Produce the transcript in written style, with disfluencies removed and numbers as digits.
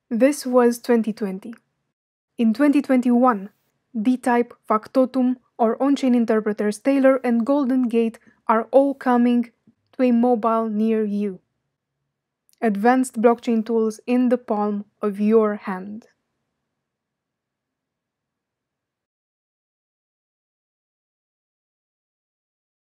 This was 2020. In 2021, D-Type, Factotum, or on-chain interpreters Taylor and Golden Gate are all coming to a mobile near you. Advanced blockchain tools in the palm of your hand.